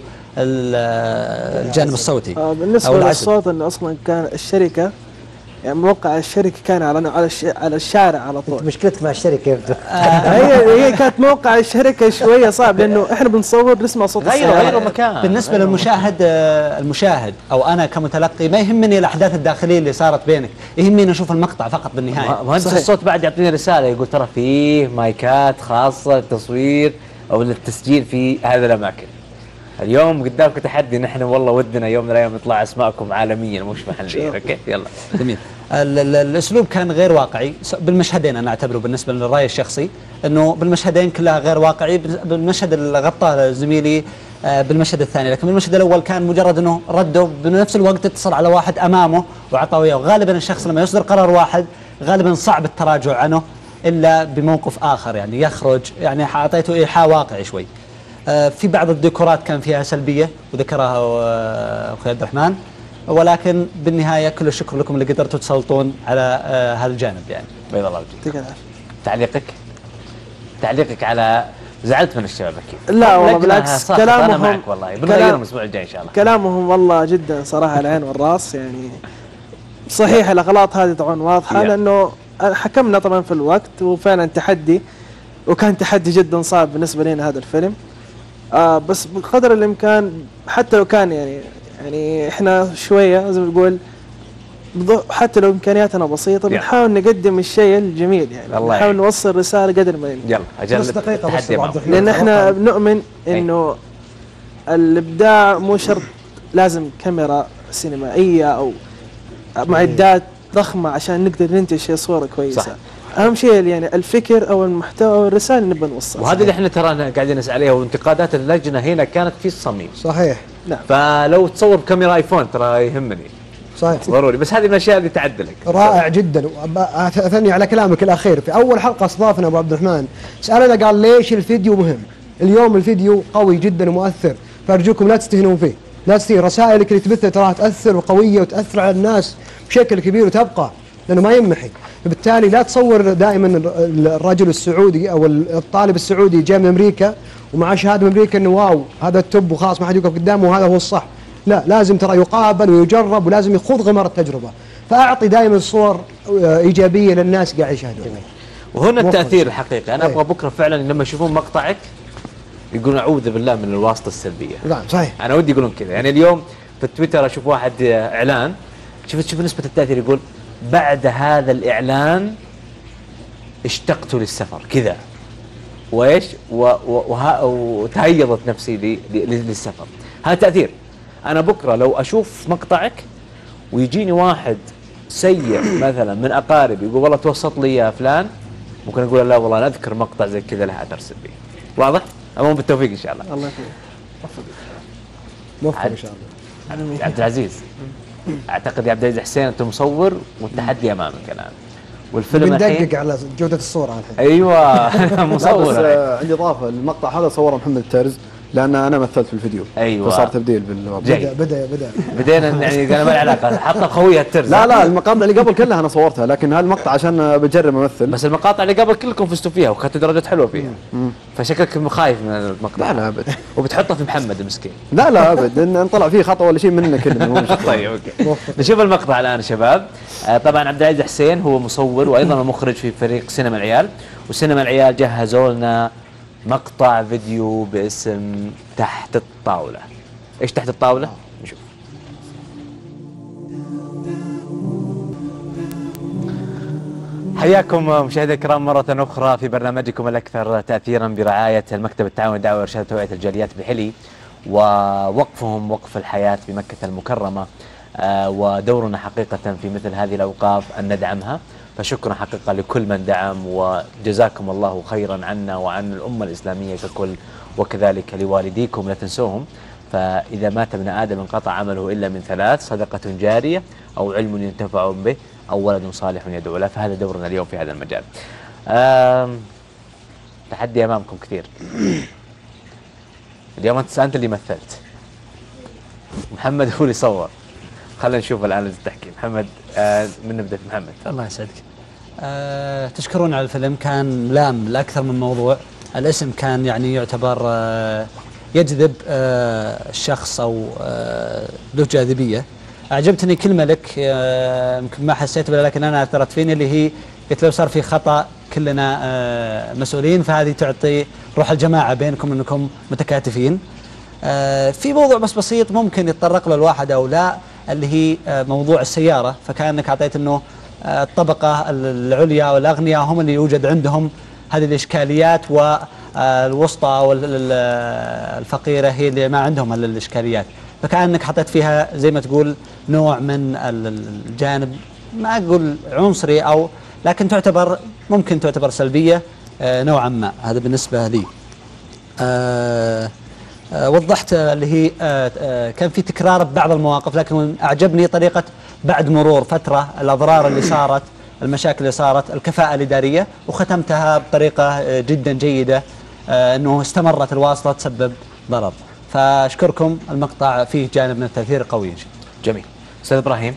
الجانب الصوتي. آه بالنسبه للصوت انه اصلا كان الشركه يعني موقع الشركه كان على على الش- على الشارع على طول. مشكلتك مع الشركه يبدو. هي هي كانت موقع الشركه شويه صعب لانه احنا بنصور نسمع صوت غيروا السيارة. غيروا مكان. بالنسبه للمشاهد آه، المشاهد او انا كمتلقي ما يهمني الاحداث الداخليه اللي صارت بينك، يهمني اشوف المقطع فقط بالنهايه. مهندس صحيح. الصوت بعد يعطيني رساله يقول ترى فيه مايكات خاصه للتصوير او للتسجيل في هذه الاماكن. اليوم قدامكم تحدي، نحن والله ودنا يوم من الايام يطلع اسماءكم عالميا مش محليا. اوكي يلا جميل. ال ال الاسلوب كان غير واقعي بالمشهدين، انا اعتبره بالنسبه للراي الشخصي انه بالمشهدين كلها غير واقعي. بالمشهد اللي غطاه زميلي بالمشهد الثاني، لكن بالمشهد الاول كان مجرد انه رده بنفس الوقت اتصل على واحد امامه وعطاه اياه، وغالبا الشخص لما يصدر قرار واحد غالبا صعب التراجع عنه الا بموقف اخر، يعني يخرج، يعني اعطيته ايحاء واقعي شوي. في بعض الديكورات كان فيها سلبيه وذكرها اخوي عبد الرحمن، ولكن بالنهايه كل الشكر لكم اللي قدرتوا تسلطون على هذا الجانب. يعني بيض الله وجهك. تعليقك تعليقك على زعلت من الشباب اكيد؟ لا والله بالعكس، كلامهم انا معك والله، بنغيرهم الاسبوع الجاي ان شاء الله. كلامهم والله جدا صراحه على العين والراس، يعني صحيح الاغلاط هذه طبعا واضحه لانه حكمنا طبعا في الوقت، وفعلا تحدي، وكان تحدي جدا صعب بالنسبه لنا هذا الفيلم. آه بس بقدر الامكان حتى لو كان يعني يعني احنا شويه زي ما نقول حتى لو امكانياتنا بسيطه بنحاول نقدم الشيء الجميل، يعني بنحاول نوصل رساله قدر ما يمكن. يلا اجل بس دقيقه بس عبد الرحمن، لان احنا بنؤمن انه الابداع مو شرط لازم كاميرا سينمائيه او معدات ضخمه عشان نقدر ننتج صوره كويسه. صح. اهم شيء يعني الفكر او المحتوى او الرساله اللي نبغى نوصلها، وهذا اللي احنا ترانا قاعدين نسال عليها، وانتقادات اللجنه هنا كانت في الصميم. صحيح. نعم. فلو تصور بكاميرا ايفون ترى يهمني. صحيح. ضروري، بس هذه من الاشياء اللي تعدلك. رائع جدا. اثني على كلامك الاخير، في اول حلقه استضافنا ابو عبد الرحمن سالنا قال ليش الفيديو مهم؟ اليوم الفيديو قوي جدا ومؤثر، فارجوكم لا تستهينون فيه، لا تستهين، رسائلك اللي تبثها تراها تاثر وقويه وتاثر على الناس بشكل كبير وتبقى، لانه ما يمحي. فبالتالي لا تصور دائما الرجل السعودي او الطالب السعودي جاي من امريكا ومع شهاده من امريكا انه واو هذا التوب وخلاص ما حد يوقف قدامه وهذا هو الصح. لا، لازم ترى يقابل ويجرب ولازم يخوض غمار التجربه. فاعطي دائما صور ايجابيه للناس قاعد يشاهدون. وهنا التاثير الحقيقي، انا ابغى بكره فعلا لما يشوفون مقطعك يقولون اعوذ بالله من الواسطه السلبيه. نعم صحيح. انا ودي يقولون كذا، يعني اليوم في التويتر اشوف واحد اعلان، شوف شوف نسبه التاثير، يقول بعد هذا الاعلان اشتقت للسفر كذا وايش وتهيضت نفسي للسفر. هذا تاثير. انا بكره لو اشوف مقطعك ويجيني واحد سيء مثلا من اقاربي يقول والله توسط لي يا فلان، ممكن اقول لا والله انا اذكر مقطع زي كذا له اثر سلبي. واضح؟ امون بالتوفيق ان شاء الله. الله يخليك. موفق ان شاء الله. يا عبد العزيز، اعتقد يا عبد العزيز حسين انت مصور والتحدي امامك الان، والفيلم الحين بندقق على جوده الصوره الحين. ايوه مصور. بس عندي اضافه، المقطع هذا صوره محمد الترز لان انا مثلت في الفيديو. ايوه فصار تبديل بالوضع. بدا بدا بدا بدينا يعني قال ما له علاقه، حط خويه الترز. لا لا المقاطع اللي قبل كلها انا صورتها، لكن هالمقطع عشان بجرب امثل. بس المقاطع اللي قبل كلكم فزتوا فيها واخذتوا درجات حلوه فيها. مم. فشكلك خايف من المقطع. لا لا ابد. وبتحطه في محمد المسكين. لا لا ابد، ان طلع فيه خطا ولا شيء مننا كلنا. طيب اوكي. نشوف المقطع الان شباب. آه طبعا عبد العزيز حسين هو مصور وايضا مخرج في فريق سينما العيال، وسينما العيال جهزوا لنا مقطع فيديو باسم تحت الطاولة. ايش تحت الطاولة؟ نشوف. حياكم مشاهدينا الكرام مرة أخرى في برنامجكم الأكثر تأثيرا برعاية المكتب التعاون الدعوي وإرشاد توعية الجاليات بحلي، ووقفهم وقف الحياة بمكة المكرمة، آه ودورنا حقيقة في مثل هذه الأوقاف أن ندعمها. فشكرا حقيقة لكل من دعم، وجزاكم الله خيرا عنا وعن الأمة الإسلامية ككل، وكذلك لوالديكم لا تنسوهم. فإذا مات ابن آدم انقطع عمله إلا من ثلاث: صدقة جارية أو علم ينتفع به أو ولد صالح يدعو له. فهذا دورنا اليوم في هذا المجال. تحدي أمامكم كثير. اليوم أنت أنت اللي مثلت، محمد هو اللي صور. خلينا نشوف الآن اللي تحكي محمد. آه من نبدأ في محمد. الله يسعدك. آه تشكرون على الفيلم، كان ملام لأكثر من موضوع. الاسم كان يعني يعتبر آه يجذب آه الشخص أو آه له جاذبية. أعجبتني كلمة لك يمكن آه ما حسيت بها لكن أنا أثرت فيني، اللي هي قلت لو صار في خطأ كلنا آه مسؤولين، فهذه تعطي روح الجماعة بينكم أنكم متكاتفين. آه في موضوع بس بسيط ممكن يتطرق له الواحد أو لا، اللي هي موضوع السيارة. فكأنك أعطيت أنه الطبقة العليا والأغنياء هم اللي يوجد عندهم هذه الإشكاليات، والوسطى والفقيرة هي اللي ما عندهم هذه الإشكاليات. فكأنك حطيت فيها زي ما تقول نوع من الجانب ما اقول عنصري او لكن تعتبر ممكن تعتبر سلبيه آه نوعا ما. هذا بالنسبه لي. آه آه وضحت اللي هي آه آه كان في تكرار ببعض المواقف، لكن اعجبني طريقه بعد مرور فتره الاضرار اللي صارت، المشاكل اللي صارت، الكفاءه الاداريه، وختمتها بطريقه جدا جيده آه انه استمرت الواصله تسبب ضرر. فاشكركم، المقطع فيه جانب من التاثير قوي. جميل. استاذ ابراهيم،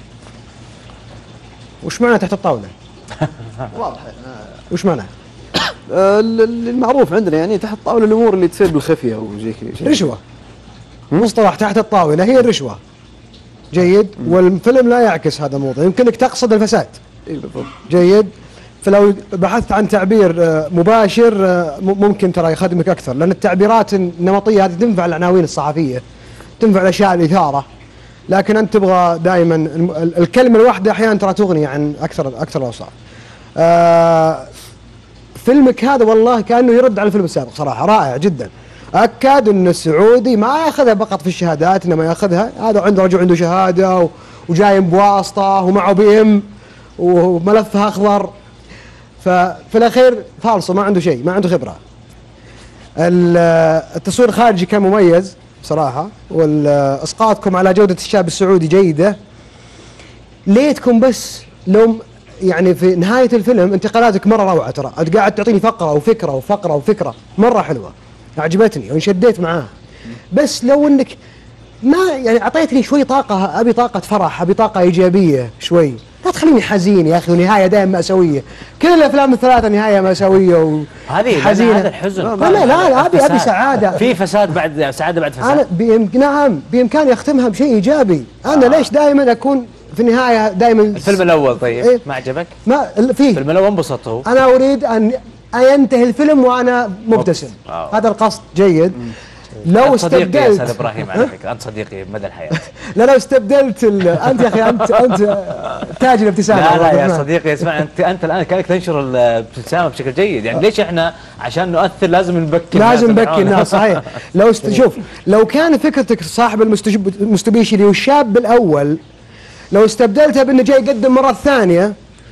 وش معنى تحت الطاوله؟ واضح. وش معنى؟ آه، المعروف عندنا يعني تحت الطاوله الامور اللي تصير بالخفيه وزي كذا. رشوه. مصطلح تحت الطاوله هي الرشوه. جيد. والفيلم لا يعكس هذا الموضوع، يمكنك تقصد الفساد. اي بالضبط. جيد. فلو بحثت عن تعبير مباشر ممكن ترى يخدمك اكثر، لان التعبيرات النمطيه هذه تنفع العناوين الصحفيه، تنفع الاشياء الاثاره، لكن انت تبغى دائما الكلمه الواحده احيانا ترى تغني عن اكثر اكثر الاوصاف. آه فيلمك هذا والله كانه يرد على الفيلم السابق صراحه، رائع جدا. اكد ان السعودي ما ياخذها فقط في الشهادات، انما ياخذها هذا عنده رجل عنده شهاده وجاي بواسطه ومعه بي ام وملفها اخضر، ففي الاخير فالصو ما عنده شيء، ما عنده خبره. التصوير الخارجي كان مميز صراحه، واسقاطكم على جوده الشاب السعودي جيده. ليتكم بس لو يعني في نهايه الفيلم انتقالاتك مره روعه، ترى انت قاعد تعطيني فقره وفكره وفقره وفكره مره حلوه، عجبتني وانشديت معاها. بس لو انك ما يعني اعطيتني شوي طاقه، ابي طاقه فرح، ابي طاقه ايجابيه شوي، لا تخليني حزين يا اخي ونهايه دائما مأساويه. كل الافلام الثلاثه نهايه مأساويه وحزينه. هذا الحزن. لا لا لا ابي ابي سعاده. في فساد بعد سعاده بعد فساد. انا بإمك... نعم بامكاني اختمها بشيء ايجابي. انا آه. ليش دائما اكون في النهايه دائما الفيلم الاول طيب إيه؟ ما عجبك؟ ما فيه الفيلم الاول انبسطت هو. انا اريد ان ينتهي الفيلم وانا مبتسم. آه. هذا القصد جيد. مم. لو استبدلت يا استاذ ابراهيم على فكره انت صديقي مدى الحياه. لا لو استبدلت انت يا اخي انت انت تاج الابتسامه. لا لا يا صديقي اسمع، انت انت الان كانك تنشر الابتسامه بشكل جيد، يعني ليش احنا عشان نؤثر لازم نبكي لازم نبكي الناس صحيح. لو است... شوف لو كان فكرتك صاحب المستبيشي اللي هو الشاب الاول، لو استبدلتها بانه جاي يقدم مره ثانيه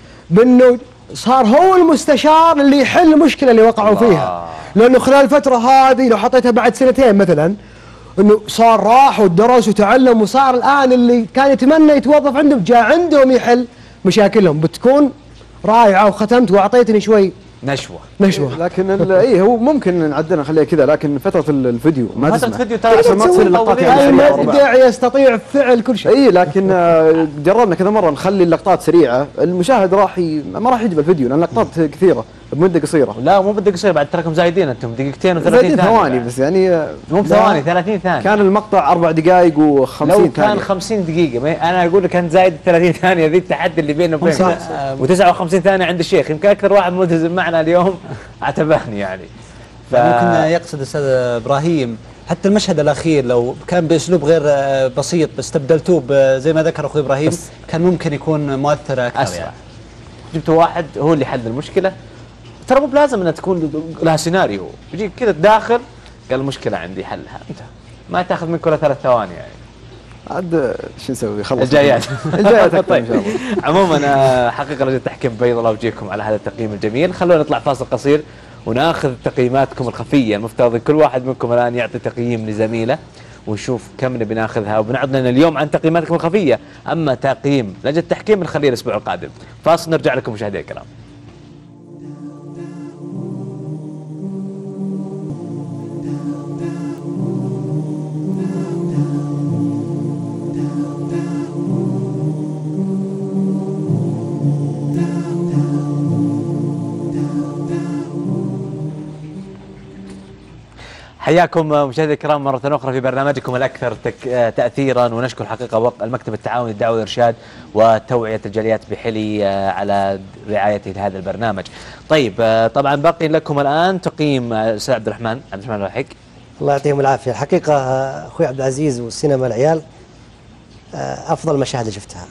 بانه صار هو المستشار اللي يحل المشكله اللي وقعوا فيها، لانه خلال الفتره هذه لو حطيتها بعد سنتين مثلا انه صار راح ودرس وتعلم وصار الان اللي كان يتمنى يتوظف عندهم جاء عندهم يحل مشاكلهم، بتكون رائعه. وختمت واعطيتني شوي نشوه نشوه. لكن اي هو ممكن نعدلها نخليها كذا، لكن فتره الفيديو ما فتره الفيديو ترى عشان ما تصير اللقطات يعني المبدع يستطيع فعل كل شيء. اي لكن جربنا كذا مره نخلي اللقطات سريعه، المشاهد راح ي... ما راح يجيب الفيديو لان اللقطات كثيره بمده قصيره. لا مو بده قصيره، بعد تراكم زايدين انتم دقيقتين وثلاثين ثواني بس يعني مو بثواني ثلاثين ثانيه. كان المقطع اربع دقائق وخمسين ثانيه. لو كان خمسين دقيقه انا اقول لك كان زايد ثلاثين ثانيه، ذي التحدي اللي بيننا وبين وتسعة وخمسين ثانيه عند الشيخ. يمكن اكثر واحد ملتزم معنا اليوم اعتبرني يعني. ف... ممكن يقصد الاستاذ ابراهيم حتى المشهد الاخير لو كان باسلوب غير بسيط بس استبدلتوه زي ما ذكر اقول ابراهيم كان ممكن يكون مؤثر اكثر يعني. جبتوا واحد هو اللي حل المشكله، ترى مو بلازم انها تكون لها سيناريو، يجيك كذا داخل قال المشكله عندي حلها، انت ما تاخذ منك ولا ثلاث ثواني يعني. عاد شو نسوي؟ خلص الجايات الجايات طيب. عموما حقيقه لجنه التحكيم بيض الله وجهكم على هذا التقييم الجميل. خلونا نطلع فاصل قصير وناخذ تقييماتكم الخفيه. المفترض كل واحد منكم الان يعطي تقييم لزميله ونشوف كم نبي ناخذها، وبنعرض لنا اليوم عن تقييماتكم الخفيه. اما تقييم لجنه التحكيم بنخليه الاسبوع القادم. فاصل نرجع لكم مشاهدينا الكرام. حياكم مشاهدينا الكرام مرة أخرى في برنامجكم الأكثر تأثيرا، ونشكر الحقيقة المكتب التعاوني الدعوة والإرشاد وتوعية الجاليات بحلي على رعايته لهذا البرنامج. طيب طبعا باقي لكم الآن تقييم الأستاذ عبد الرحمن عبد الرحمن الرحيق. الله يعطيهم العافية. الحقيقة أخوي عبد العزيز والسينما العيال أفضل مشاهد شفتها،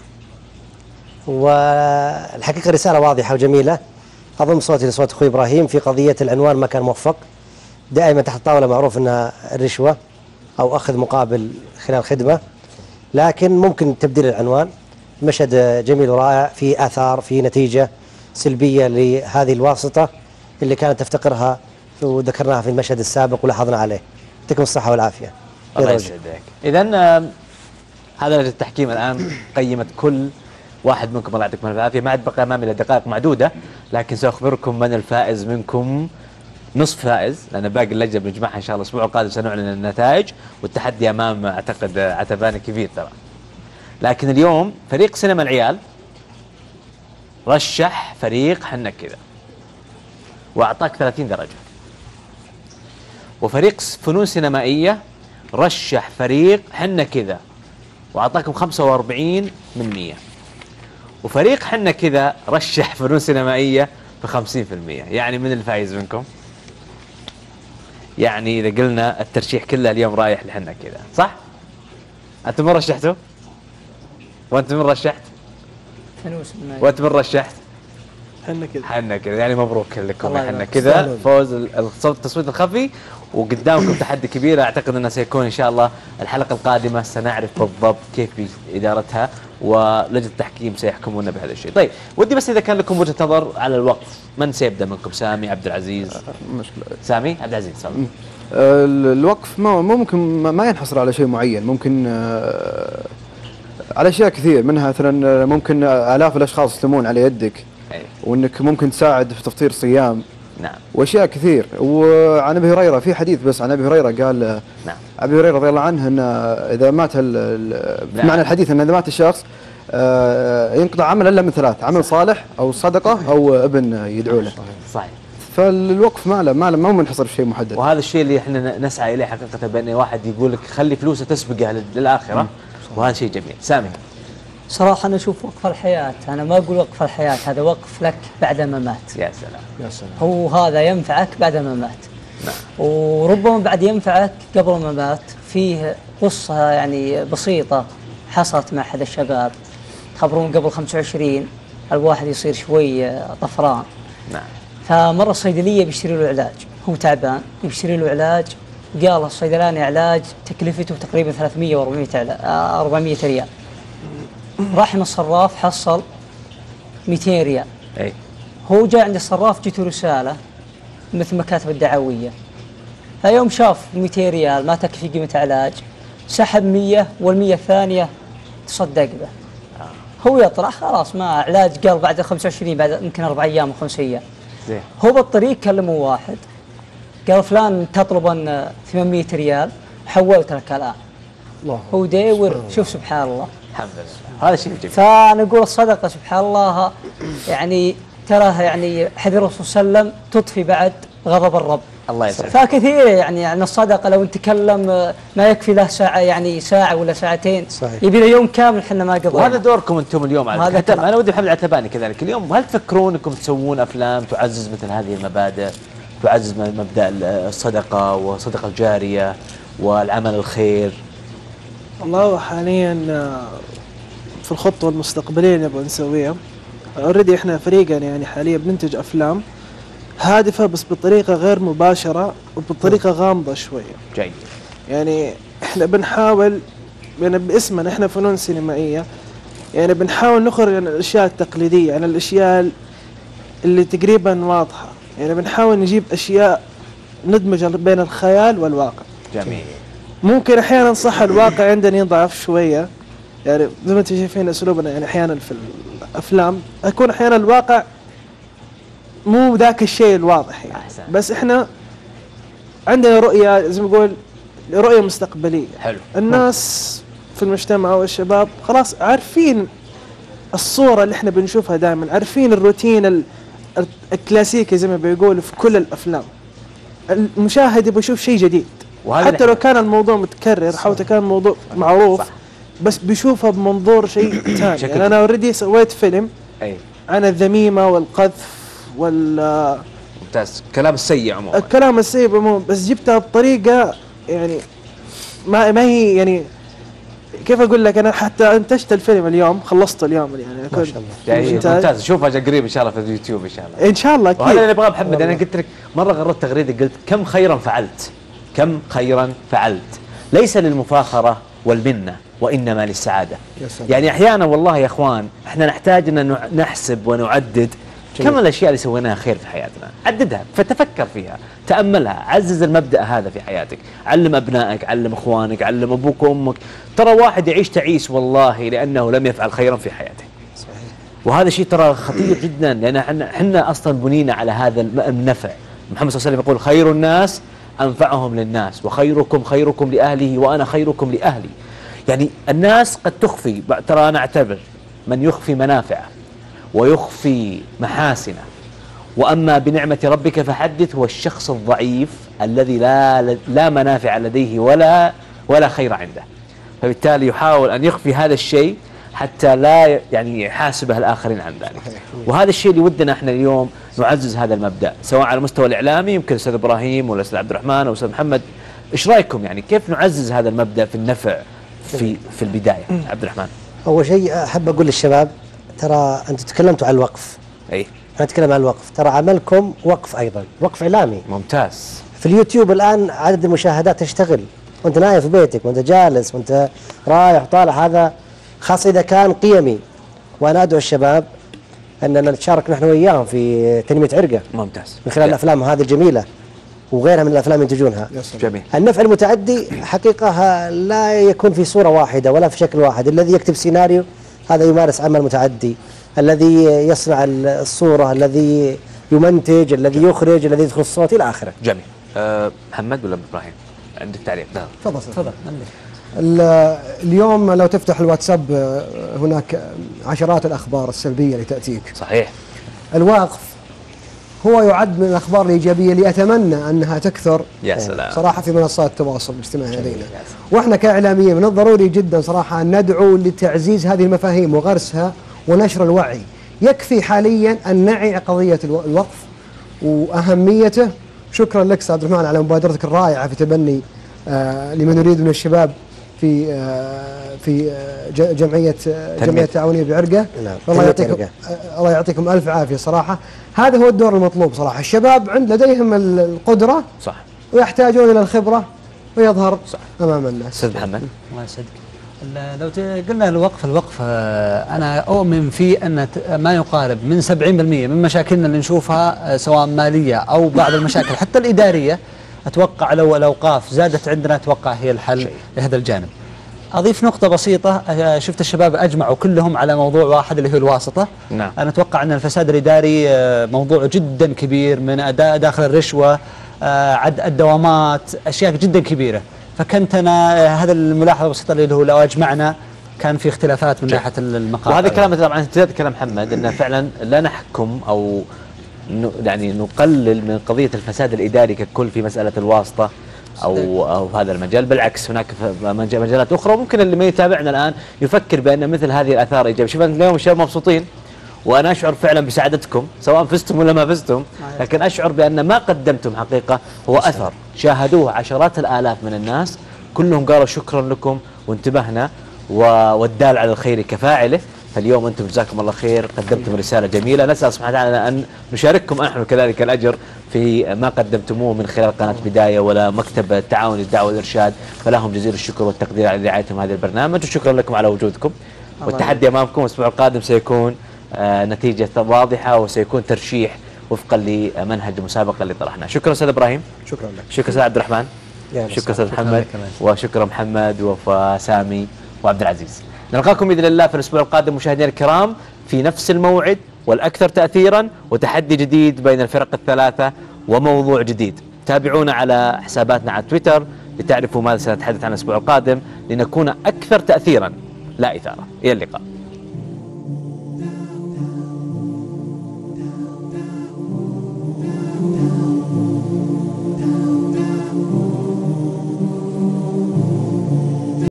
والحقيقة رسالة واضحة وجميلة. أضم صوتي لصوت أخوي إبراهيم في قضية العنوان ما كان موفق. دائما تحت الطاولة معروف أنها الرشوة أو أخذ مقابل خلال خدمة، لكن ممكن تبديل العنوان. مشهد جميل ورائع، في آثار، في نتيجة سلبية لهذه الواسطة اللي كانت تفتقرها وذكرناها في المشهد السابق ولاحظنا عليه. يعطيكم الصحة والعافية. الله يسعدك. إذا هذا لجنة التحكيم الآن قيمت كل واحد منكم، الله يعطيكم العافية. ما عاد بقى أمامي إلا دقائق معدودة، لكن سأخبركم من الفائز منكم، نصف فائز، لأن باقي اللجنة بنجمعها إن شاء الله الأسبوع القادم، سنعلن النتائج، والتحدي أمام أعتقد عتباني كبير ترى. لكن اليوم فريق سينما العيال رشح فريق حنا كذا وأعطاك ثلاثين درجة، وفريق فنون سينمائية رشح فريق حنا كذا وأعطاكم خمسة وأربعين من مية، وفريق حنا كذا رشح فنون سينمائية بخمسين في المية. يعني من الفائز منكم؟ يعني إذا قلنا الترشيح كله اليوم رايح لحنا كذا، صح؟ أنتم من رشحتوا؟ وأنت من رشحت؟ فنون سينمائية. وأنت من رشحت؟ حنا كذا. حنا كذا، يعني مبروك لكم الله حنا كذا، فوز التصويت الخفي، وقدامكم تحدي كبير. أعتقد أنه سيكون إن شاء الله الحلقة القادمة سنعرف بالضبط كيف إدارتها، ولجنة التحكيم سيحكمون بهذا الشيء. طيب ودي بس إذا كان لكم وجهة نظر على الوقف، من سيبدأ منكم؟ سامي، عبد العزيز؟ مشكلة. سامي، عبد العزيز سامي. آه، الوقف ما ممكن ما ينحصر على شيء معين، ممكن آه، على اشياء كثير، منها مثلا ممكن الاف الاشخاص يسلمون على يدك، أي. وانك ممكن تساعد في تفطير صيام، نعم، واشياء كثير. وعن ابي هريره في حديث، بس عن ابي هريره قال، نعم، ابي هريره رضي الله عنه ان اذا مات نعم. معنى الحديث ان اذا مات الشخص آه، ينقطع عمل الا من ثلاث: عمل صالح او صدقه او ابن يدعو له. صحيح. فالوقف ما له ما له ما هو منحصر في شيء محدد. وهذا الشيء اللي احنا نسعى اليه حقيقه، بان واحد يقول لك خلي فلوسه تسبقه للاخره، وهذا شيء جميل. سامي. صراحة أنا أشوف وقف الحياة، أنا ما أقول وقف الحياة، هذا وقف لك بعدما مات. يا سلام. يا سلام. هو هذا ينفعك بعدما مات. نعم. وربما بعد ينفعك قبل ما مات. فيه قصة يعني بسيطة حصلت مع أحد الشباب، تخبرون قبل خمسة وعشرين الواحد يصير شوي طفران. نعم. فمر الصيدلية بيشتري له علاج، هو تعبان يشتري له علاج، قال الصيدلاني علاج تكلفته تقريبا ثلاثمية وأربعمية ريال. راح من الصراف حصل مئتين ريال. أي. هو جاء عند الصراف جته رسالة مثل مكاتب الدعوية، فيوم شاف مئتين ريال ما تكفي قيمة علاج سحب مية، والمية الثانية تصدق به. آه. هو يطلع خلاص ما علاج، قال بعد خمسة وعشرين بعد يمكن أربع أيام وخمس أيام. زين. هو بالطريق كلمه واحد قال فلان تطلب ثمانمية ريال حولت لك الآن. الله. هو داور، شوف سبحان الله. الحمد لله، هذا شيء جميل. فأنا أقول الصدقة سبحان الله يعني تراها يعني حديث الرسول صلى الله عليه وسلم تطفي بعد غضب الرب. الله يسعدك. فكثير يعني عن الصدقة، لو نتكلم ما يكفي له ساعة يعني ساعة ولا ساعتين، صحيح. يبي له يوم كامل احنا ما قضينا. وهذا دوركم انتم اليوم. على حتى انا ودي محمد العتباني كذلك اليوم، هل تفكرون انكم تسوون افلام تعزز مثل هذه المبادئ، تعزز مبدأ الصدقة والصدقة الجارية والعمل الخير؟ والله حاليا في الخطوة المستقبلية اللي نبغى نسويها، اوريدي احنا فريقا يعني حاليا بننتج افلام هادفة بس بطريقة غير مباشرة وبطريقة غامضة شوية. جيد. يعني احنا بنحاول يعني باسمنا احنا فنون سينمائية، يعني بنحاول نخرج عن الاشياء التقليدية، عن الاشياء اللي تقريبا واضحة، يعني بنحاول نجيب اشياء ندمج بين الخيال والواقع. جميل. ممكن احيانا صح الواقع عندنا يضعف شوية، يعني زي ما انتم شايفين اسلوبنا يعني احيانا في الافلام يكون احيانا الواقع مو ذاك الشيء الواضح يعني. أحسن. بس احنا عندنا رؤية زي ما نقول رؤية مستقبلية. حلو. الناس في المجتمع والشباب خلاص عارفين الصورة اللي احنا بنشوفها دائما، عارفين الروتين الكلاسيكي زي ما بيقولوا في كل الافلام. المشاهد يبغى يشوف شيء جديد، حتى لو كان الموضوع متكرر، حتى كان الموضوع معروف. صح. بس بيشوفها بمنظور شيء ثاني. يعني انا اوريدي سويت فيلم أي. عن الذميمة والقذف وال ممتاز، الكلام السيء عموما. الكلام السيء عموما، بس جبتها بطريقة يعني ما ما هي يعني كيف اقول لك، انا حتى انتجت الفيلم اليوم، خلصته اليوم يعني. ما شاء الله. ممتاز، شوفها قريب ان شاء الله في اليوتيوب ان شاء الله. ان شاء الله اكيد. وهذا اللي ابغاه محمد. انا قلت لك مره غردت تغريده قلت كم خيرا فعلت، كم خيرا فعلت، ليس للمفاخره والمنة وإنما للسعادة. سلام. يعني أحيانا والله يا أخوان إحنا نحتاج أن نحسب ونعدد كم الأشياء اللي سويناها خير في حياتنا، عددها فتفكر فيها، تأملها، عزز المبدأ هذا في حياتك، علم أبنائك، علم أخوانك، علم أبوك وأمك. ترى واحد يعيش تعيس والله لأنه لم يفعل خيرا في حياته. صحيح. وهذا شيء ترى خطير جدا، لأن احنا احنا أصلا بنينا على هذا النفع. محمد صلى الله عليه وسلم يقول خير الناس أنفعهم للناس وخيركم خيركم لأهله وأنا خيركم لأهلي. يعني الناس قد تخفي، ترى أنا أعتبر من يخفي منافعه ويخفي محاسنه وأما بنعمة ربك فحدث هو الشخص الضعيف الذي لا لا منافع لديه ولا ولا خير عنده، فبالتالي يحاول أن يخفي هذا الشيء حتى لا يعني يحاسبه الآخرين عن ذلك. وهذا الشيء اللي ودنا احنا اليوم نعزز هذا المبدأ سواء على المستوى الإعلامي، يمكن أستاذ إبراهيم ولا أستاذ عبد الرحمن أو أستاذ محمد، إيش رأيكم يعني كيف نعزز هذا المبدأ في النفع في في البداية؟ عبد الرحمن. أول شيء أحب أقول للشباب ترى أنتم تكلمتوا عن الوقف. أي. أنا أتكلم عن الوقف، ترى عملكم وقف أيضا، وقف إعلامي. ممتاز. في اليوتيوب الآن عدد المشاهدات تشتغل وأنت نايم في بيتك وأنت جالس وأنت رايح طالع، هذا خاصة إذا كان قيمي. وأنا أدعو الشباب أننا نتشارك نحن وإياهم في تنمية عرقة. ممتاز. من خلال الأفلام هذه الجميلة وغيرها من الأفلام ينتجونها. جميل. النفع المتعدي حقيقة لا يكون في صورة واحدة ولا في شكل واحد. الذي يكتب سيناريو هذا يمارس عمل متعدي، الذي يصنع الصورة، الذي يمنتج، الذي يخرج، الذي يدخل الصوت إلى آخره. جميل. أه محمد ولا إبراهيم عندك تعليق؟ تفضل تفضل. اليوم لو تفتح الواتساب هناك عشرات الأخبار السلبية اللي تأتيك. صحيح. الواقف هو يعد من الأخبار الإيجابية اللي أتمنى أنها تكثر. يا سلام. صراحة في منصات التواصل الاجتماعي لدينا، وإحنا كإعلاميين من الضروري جدا صراحة أن ندعو لتعزيز هذه المفاهيم وغرسها ونشر الوعي. يكفي حاليا أن نعي قضية الوقف وأهميته. شكرا لك أستاذ عبد الرحمن على مبادرتك الرائعة في تبني آه لمن يريد من الشباب في آه في آه جمعية جمعية التعاونية بعرقة. نعم. الله يعطيكم آه الله يعطيكم ألف عافية. صراحة هذا هو الدور المطلوب صراحة. الشباب عند لديهم القدرة صح ويحتاجون إلى الخبرة ويظهر صح أمام الناس. أستاذ محمد. الله يسعدك. لو قلنا الوقف الوقف أنا أؤمن فيه أن ما يقارب من سبعين بالمئة من مشاكلنا اللي نشوفها سواء مالية أو بعض المشاكل حتى الإدارية، أتوقع لو الأوقاف زادت عندنا أتوقع هي الحل لهذا الجانب. أضيف نقطة بسيطة، شفت الشباب أجمعوا كلهم على موضوع واحد اللي هو الواسطة. نعم. أنا أتوقع أن الفساد الإداري موضوع جدا كبير، من أداء داخل الرشوة، عد الدوامات، أشياء جدا كبيرة. فكنت أنا هذا الملاحظة البسيطة اللي هو لو أجمعنا كان في اختلافات من ناحية المقاطع. وهذا كلام طبعا امتداد كلام محمد، أن فعلا لا نحكم أو يعني نقلل من قضية الفساد الإداري ككل في مسألة الواسطة أو أو هذا المجال، بالعكس هناك مجالات أخرى. ممكن اللي ما يتابعنا الآن يفكر بأن مثل هذه الآثار إيجابية. شوف اليوم الشباب مبسوطين وأنا أشعر فعلا بسعادتكم سواء فزتم ولا ما فزتم، لكن أشعر بأن ما قدمتم حقيقة هو أثر شاهدوه عشرات الآلاف من الناس، كلهم قالوا شكرا لكم وانتبهنا، والدال على الخير كفاعله. فاليوم أنتم جزاكم الله خير، قدمتم رسالة جميلة، نسأل سبحانه وتعالى أن نشارككم نحن كذلك الأجر في ما قدمتموه من خلال قناة بداية ولا مكتب التعاون للدعوة والإرشاد، فلهم جزيل الشكر والتقدير على رعايتهم هذا البرنامج، وشكرا لكم على وجودكم. والتحدي أمامكم الأسبوع القادم سيكون آه نتيجة واضحة وسيكون ترشيح وفقا لمنهج المسابقة اللي طرحناه. شكرا أستاذ إبراهيم. شكرا لك. شكرا أستاذ عبد الرحمن. شكرا أستاذ محمد، وشكرا محمد وسامي وعبد العزيز. نلقاكم بإذن الله في الأسبوع القادم مشاهدينا الكرام في نفس الموعد والأكثر تأثيرا، وتحدي جديد بين الفرق الثلاثة وموضوع جديد. تابعونا على حساباتنا على تويتر لتعرفوا ماذا سنتحدث عن الأسبوع القادم لنكون أكثر تأثيرا لا إثارة. إلى اللقاء.